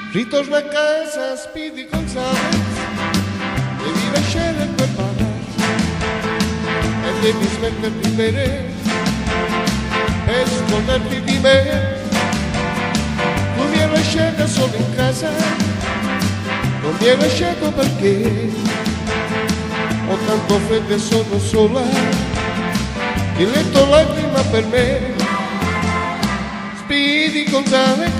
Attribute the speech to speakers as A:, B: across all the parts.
A: Ritorna a casa, Speedy Gonzales, devi lasciare quel bar e devi smettere di bere e scordarti di me. Tu mi hai lasciata solo in casa, non mi hai lasciato perché ho tanto freddo e sono sola, il letto lacrima per me. Speedy Gonzales,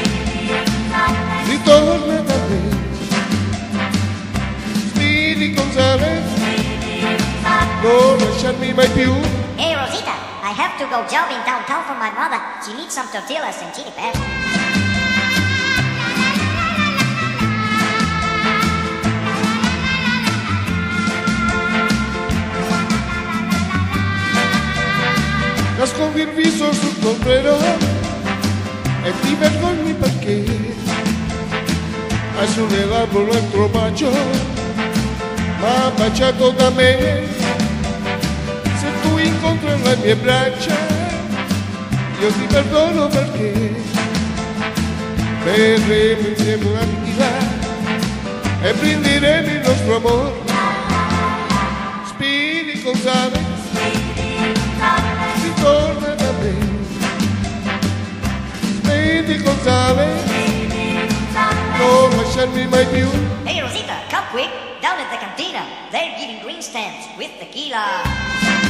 A: ritorna da me. Speedy Gonzales, non lasciarmi mai più.
B: Hey Rosita, I have to go jogging downtown for my mother. She needs some tortillas and chili peppers.
A: Nascondi il viso sul sombrero e ti vergogni perché hai sulle labbra un altro bacio, ma baciato da me. Se tu incontri le mie braccia, io ti perdono perché berremo insieme una tequila e brindiremo il nostro amore. Speedy Gonzales, ritorna da me. Speedy Gonzales, non lasciarmi mai più.
B: Hey Rosita, come quick, down at the cantina. They're giving green stamps with tequila.